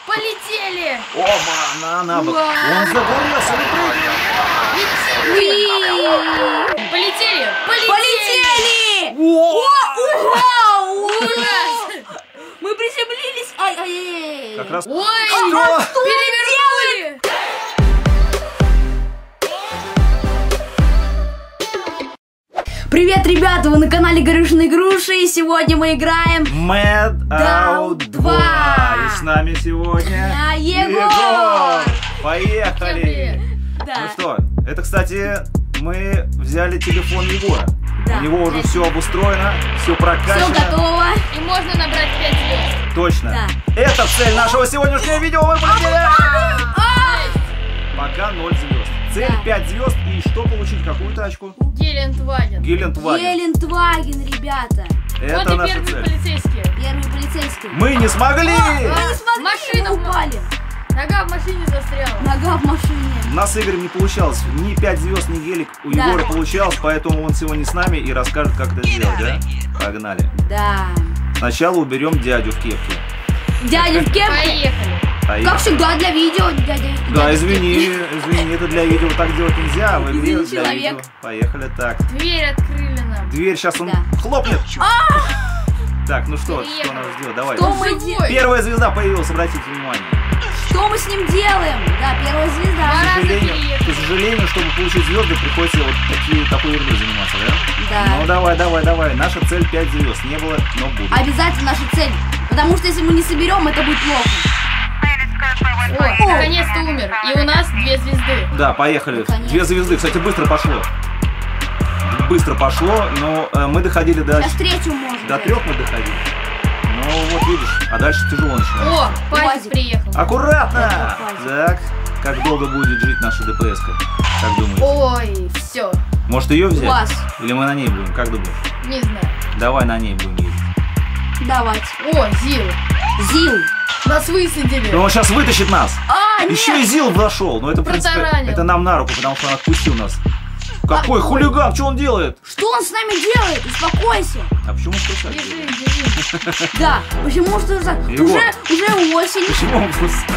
Полетели! Оба, на бок. Он загорелся. Полетели! Полетели! Вау! Ужас! Мы приземлились! Ай-ай-ай! Как раз... Ой! Что? Перевернули! Привет, ребята! Вы на канале Горюшины Груши, и сегодня мы играем Mad Out 2. И с нами сегодня Егор! Поехали! Да. Ну что, это, кстати, мы взяли телефон Егора. Да. У него уже все обустроено, все прокачано. Все готово. И можно набрать 5 звезд. Точно. Да. Это цель нашего сегодняшнего видео. Мы полетели! Пока 0 звезд. Цель Да. 5 звезд. И что получить? Какую тачку? Гелендваген. Гелендваген. Гелендваген, ребята. Это Вот и наша первые цель. полицейские. Первые полицейские. Мы не смогли! Мы не смогли, Машина мы упали. Нога в машине застряла. Нога в машине. У нас с Игорем не получалось. Ни 5 звезд, ни гелик. У Да. Егора получалось, поэтому он сегодня с нами и расскажет, как это сделать, да? Погнали. Да. Сначала уберем дядю в кепке. Дядя в кепке. Поехали. Как всегда для видео, дядя. Да, извини, это для видео так делать нельзя. В игре Извини, для человек. видео. Поехали так. Дверь открыли нам. Дверь сейчас он Да. хлопнет. Так, ну что надо сделать? Давай. Что мы Живой. делаем? Первая звезда появилась, обратите внимание. Что мы с ним делаем? Да, первая звезда. К сожалению, чтобы получить звезды, приходится вот такой ерундой заниматься, да? Да. Ну давай. Наша цель 5 звезд. Не было, но будет. Обязательно наша цель. Потому что если мы не соберем, это будет плохо. О, наконец-то умер. И у нас 2 звезды. Да, поехали. Наконец. 2 звезды. Кстати, быстро пошло, но мы доходили Сейчас до... третью можно. До 3 мы доходили. Ну вот видишь, а дальше тяжело начинается. О, Пазик Пазик. приехал. Аккуратно! Это Пазик. Так, как долго будет жить наша ДПС-ка? Как думаете? Ой, все. Может ее взять? Класс. Или мы на ней будем? Как думаешь? Не знаю. Давай на ней будем ездить. Давайте. О, Зил. Зил. Нас высадили. Да он сейчас вытащит нас. Нет. Еще и Зил зашел. Но это, в принципе, Протаранил. это нам на руку, потому что он отпустил нас. Какой хулиган, что он делает? Что он с нами делает? Успокойся. А почему спускать? Бежи. Да, почему что уже Егор. осень. Почему он спускает?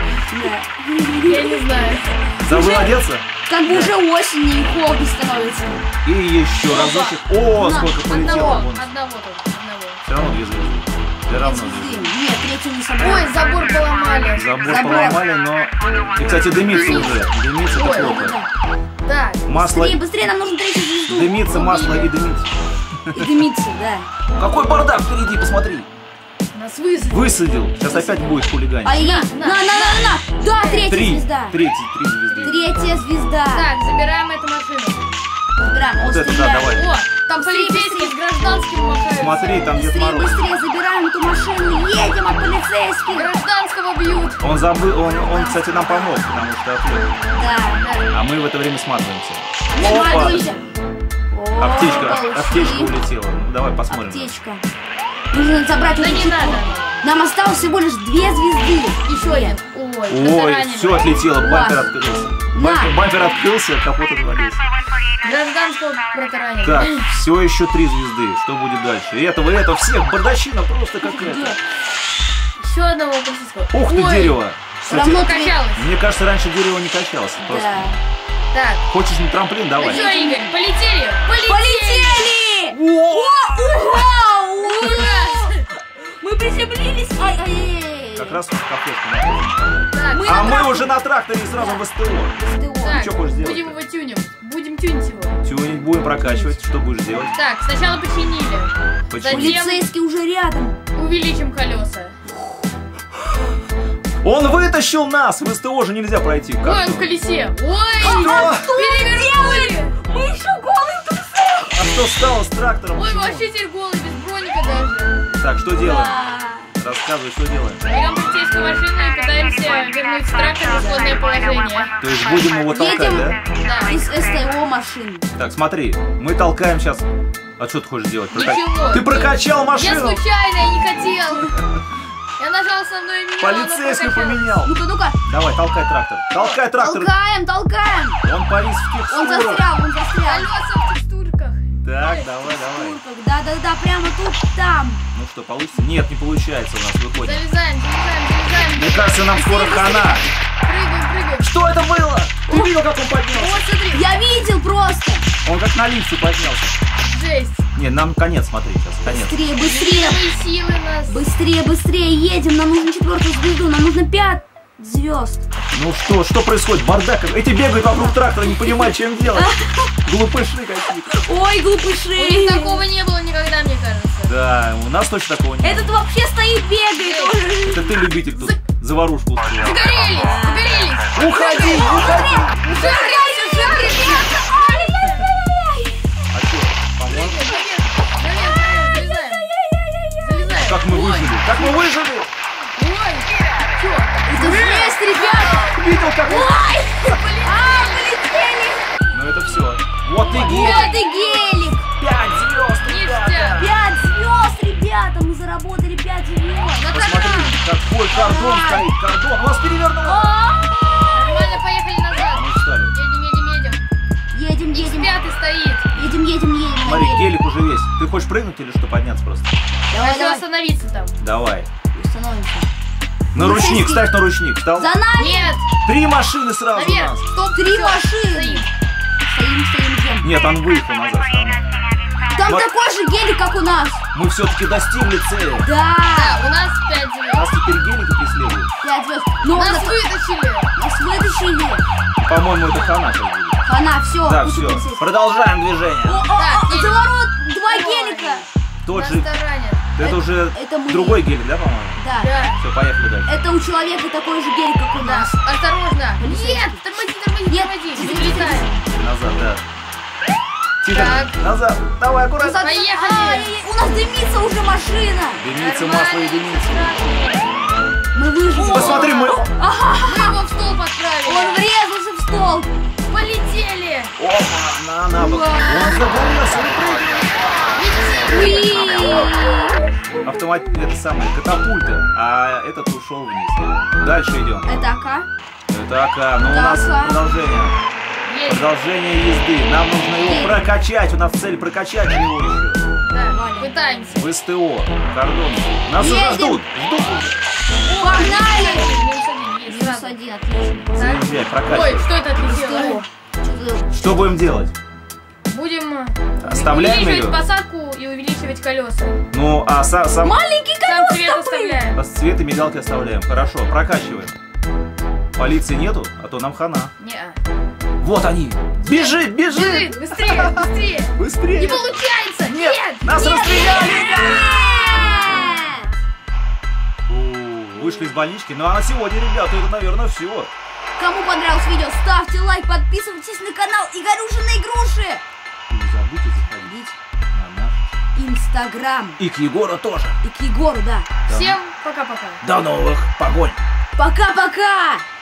Да. Я не знаю. Забыл одеться? Как бы уже осень и холодно становится. И еще разочек. О, На, сколько полетело. Одного Вон. тут. Все равно 2 звезды. Все равно 2 Звезды. звезды. Нет, третью не собрали. Ой, забор поломали. Забор поломали, но... И, кстати, дымится уже. Дымится это Ой, плохо. Так. Масло... Быстрее, быстрее, нам нужно третью звезду. Дымится масло и дымится. И дымится, да. Какой бардак впереди, посмотри. Нас высадили. Высадил. Сейчас опять будет хулиганить. Ай, на. Да, третья 3 звезда. Три звезды. Третья звезда. Так, забираем эту машину. Забираем. Вот Он это да, стреляет. давай. О, там Быстрее, полицейские быстрее. с гражданским махаются. Смотри, там Дед Быстрее, Мороз. быстрее забираем эту машину. Едем от полицейских. Гражданского бьют. Он забыл, он, кстати, нам помог, потому что отвлек. Да. А мы в это время сматываемся. Сматываемся. О, Аптечка получили. улетела. Ну, давай посмотрим. Аптечка. Нужно забрать Да эту не чипку. надо. Нам осталось всего лишь 2 звезды. Еще один. Ой, Ой, протаранили. все отлетело, бампер Класс. открылся. На. Бампер открылся, капот отвалился. Гражданского протаранили. Так, все еще 3 звезды. Что будет дальше? И этого всех, бардачина просто какая-то. Еще одного полицейского. Ух ты, Ой, дерево. Кстати, равно качалось. мне кажется, раньше дерево не качалось. Просто. Да. Так, Хочешь на трамплин? ну Давай. что, Игорь, полетели? Полетели! Вау! Ужас! Мы приземлились. Ай-ай-ай. Как раз в кафешку. Так, Мы А на мы тракторе. уже на тракторе и сразу в СТО. так, что хочешь сделать? будем его тюнить. Будем тюнить его. Тюнинг будем прокачивать. Что будешь делать? Так, сначала починили. Почему? Затем Полицейский уже рядом. увеличим колеса. Он вытащил нас! В СТО же нельзя пройти. Как? Ой, он в колесе. Ой, Что? перевернули. Мы еще голые тут. А что стало с трактором? Ой, Почему? вообще теперь голый, без броника даже. Так, что делаем? Рассказывай, что делаем. Берем полицейскую машину и пытаемся вернуть трактор в исходное положение. То есть будем его толкать, Едем да? Да. из СТО машин. Так, смотри, мы толкаем сейчас. А что ты хочешь делать? Ничего. Ты прокачал Я машину! случайно, я не хотел. Я нажал основное меню. Полицейский оно прокачалось. поменял. Ну-ка. Давай, толкай трактор. Толкай трактор. Толкаем. Он повис в Он текстурах. застрял. Колеса в текстурках. Так, давай, давай. Да, прямо тут, там. Ну что, получится? Нет, не получается у нас, выходит. Залезаем. Мне кажется, нам скоро хана. Прыгаем. Что это было? Ты видел, как он поднялся? Вот, смотри. Я видел просто. Он как на лифте поднялся. Жесть. Нет, нам конец, смотри, сейчас, конец. Быстрее. Новые силы нас. Быстрее едем. Нам нужно 4-ю звезду. Нам нужно 5 звезд. Ну что происходит? Бардак. Эти бегают вокруг трактора, не понимают, чем делать. Глупыши какие-то. Ой, У них глупыши. такого не было никогда, мне кажется. Да, у нас точно такого нет. Этот вообще стоит, бегает. Это ты любитель тут заварушку устроил. Загорелись. Уходи! Загорелись. А что, помог? Залезаем. Как мы выжили? Как мы выжили? Ой, чё? Это жесть, ребята. Видел, как мы... Полетели. Ну это все. Вот и Вот гелик. и гелик. 5 звезд, Ништяк. 5 звезд, ребята. Мы заработали 5 звезд. Посмотрите, какой кордон стоит. Кордон. У нас перевернуло. Нормально, поехали назад. Мы встали. Едем. Пятый стоит. Едем. Смотри, гелик уже весь. Ты хочешь прыгнуть или что, подняться просто? Хочу остановиться там. Давай. Установимся. На ручник, ставь на ручник. Встал? За нами. Нет. 3 машины сразу у Наверх. нас. Стоп. 3 всё, машины. Стоим, идем. Нет, он выехал назад все равно. Там Вот. такой же гелик, как у нас. Мы все-таки достигли цели. Да. Да, у нас 5 звезд. Нас теперь гелики преследуют. 5 звезд. Но Нас вытащили. нас вытащили. По-моему, это хана сейчас будет. Хана, все. Да, все. Продолжаем движение. Так, гелик. Заворот, 2 гелика. Тот Нас же. таранят. Это уже это мы. другой гелик, да, по-моему? Да. Да. Все, поехали дальше. Это у человека такой же гелик, как у Да. нас. Осторожно. Полицейский. Нет, тормози. Нет. Залетаем. Назад, да. Тихо, Так. назад. Давай, аккуратно. Поехали. Ай-яй-яй, у нас дымится уже машина. Дымится масло и дымится. Мы выжили. Посмотри, мы... Мы его в стол Он подправили. врезался в стол. Полетели. Опа, на бок. Он загорелся, он прыгнул. Автомат, это самое, катапульта, а этот ушел вниз. Дальше идем. Это АК. Это АК, но у Да, нас АК. продолжение. Есть. Продолжение езды. Нам нужно его прокачать. У нас цель прокачать его еще. Да, пытаемся. В СТО. Кордон. Нас уже Едем. ждут. Ждут уже. Погнали. Есть Минус сразу. 1, отлично. Заезжай, Ой, прокачивай. что это отлетело? Что будем делать? Будем Оставляем увеличивать ее? посадку и увеличивать колеса. Ну, а сам Маленький Сам колес цвет такой. оставляем. цвет и мигалки оставляем. Хорошо, прокачиваем. Полиции нету, а то нам хана. Не-а. Вот они. Бежит, бежит. Бежит, быстрее, быстрее. Быстрее. Не получается. Нет. Нас расстреляли. Нет. Вышли из больнички. Ну а на сегодня, ребята, это, наверное, все. Кому понравилось видео, ставьте лайк, подписывайтесь на канал Игорюшины Игруши. И не забудьте заходить на наш Инстаграм. и к Егору тоже. И к Егору, да. Всем пока-пока. До новых погонь. Пока-пока.